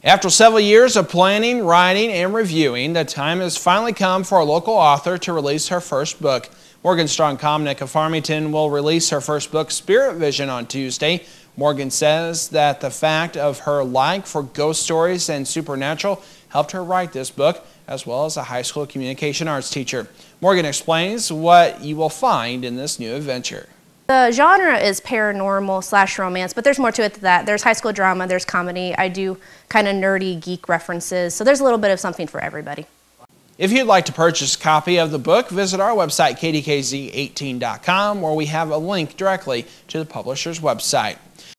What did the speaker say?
After several years of planning, writing, and reviewing, the time has finally come for a local author to release her first book. Morgan Strong-Komnick of Farmington will release her first book, Spirit Vision, on Tuesday. Morgan says that the fact of her like for ghost stories and supernatural helped her write this book, as well as a high school communication arts teacher. Morgan explains what you will find in this new adventure. The genre is paranormal / romance, but there's more to it than that. There's high school drama, there's comedy. I do kind of nerdy geek references, so there's a little bit of something for everybody. If you'd like to purchase a copy of the book, visit our website, kdkz18.com, where we have a link directly to the publisher's website.